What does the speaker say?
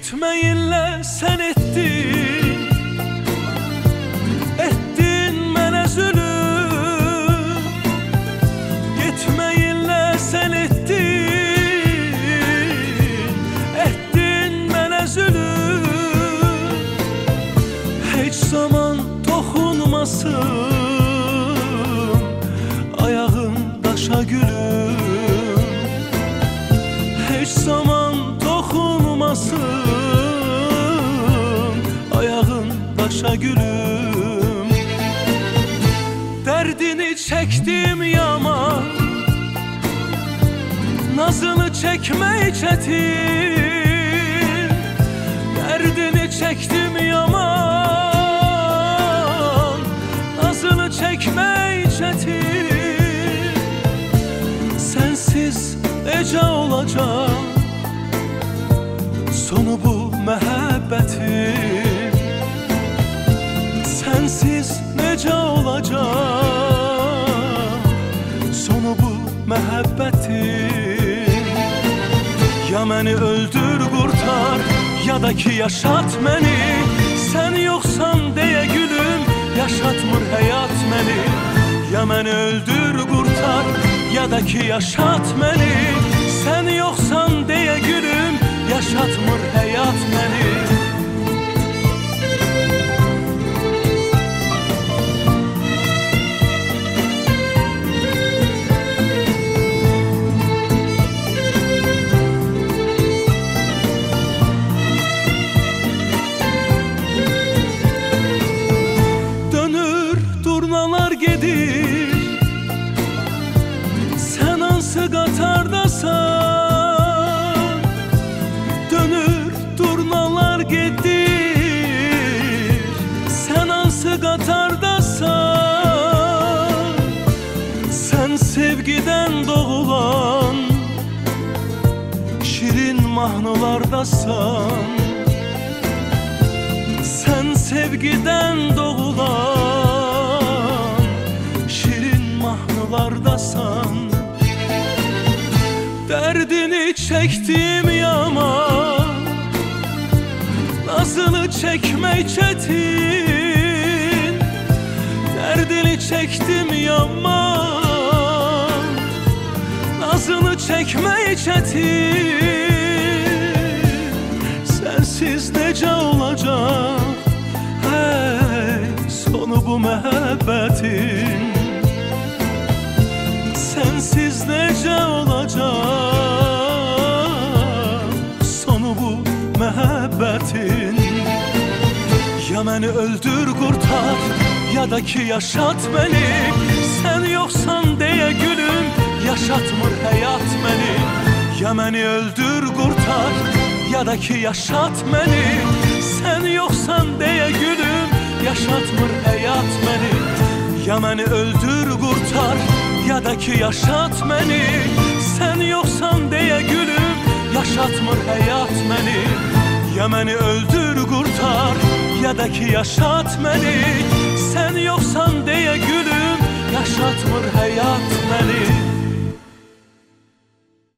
Gitmeyinle sen ettin, ettin mənə zülüm. Gitmeyinle sen ettin, ettin mənə zülüm. Heç zaman toxunmasın ayağın daşa gülüm. Heç zaman toxunmasın ayağın daşa gülüm. Dərdini çəkdim yaman, nazını çəkmək çətin. Dərdini çəkdim yaman, nazını çəkmək çətin. Sensiz necə olacaq sonu bu məhəbbətim? Sensiz necə olacaq sonu bu məhəbbətim? Ya məni öldür qurtar, ya da ki yaşat məni. Sən yoxsan deyə gülüm, yaşatmır həyat məni. Ya məni öldür qurtar, ya da ki yaşat məni. Sən yoxsan deyə gülüm, yaşatmır həyat məni. Dönür durnalar gedir, sen hansı qatardasan? Dönür durnalar gedir, sen hansı qatardasan? Sen sevgiden doğulan şirin mahnılardasan. Sen sevgiden doğulan şirin mahnılardasan. Dərdini çəkdim yaman, nazını çəkmək çətin. Dərdini çəkdim yaman, nazını çəkmək çətin. Sensiz necə olacaq hey sonu bu məhəbbətin? Sensiz necə olacaq sonu bu məhəbbətin? Ya məni öldür qurtar, ya da ki yaşat məni. Sən yoxsan deyə gülüm, yaşatmır həyat məni. Ya məni öldür qurtar, ya da ki yaşat məni. Sən yoxsan deyə gülüm, yaşatmır həyat məni. Ya məni öldür qurtar, ya da ki yaşat məni. Sən yoxsan deyə gülüm, yaşatmır həyat məni. Ya məni öldür qurtar, ya da ki yaşat məni. Sən yoxsan deyə gülüm, yaşatmır həyat